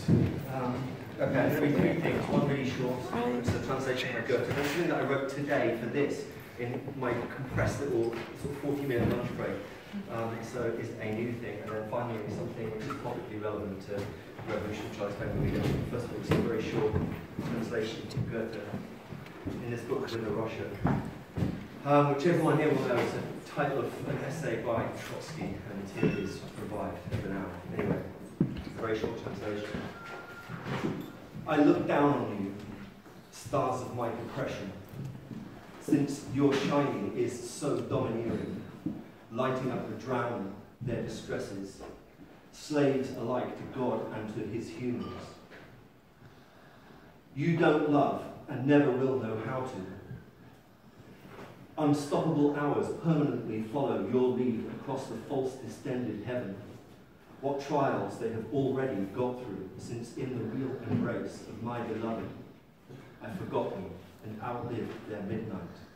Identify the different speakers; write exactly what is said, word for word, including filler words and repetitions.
Speaker 1: Um, okay, I'm going to read three things. One really short, it's a translation by Goethe. That's something that I wrote today for this, in my compressed little sort of forty minute lunch break. Um, so it's a new thing. And then finally, something which is probably relevant to revolution, which I'll explain when we get to it. First of all, it's a very short translation from Goethe in this book, With a Russia, um, which everyone here will know is a title of an essay by Trotsky, and here it is provided for now. Anyway, it's a very short translation. I look down on you, stars of my depression, since your shining is so domineering, lighting up the drowned, their distresses, slaves alike to God and to his humans. You don't love and never will know how to. Unstoppable hours permanently follow your lead across the false distended heaven. What trials they have already got through, since in the real embrace of my beloved, I forgot them and outlived their midnight.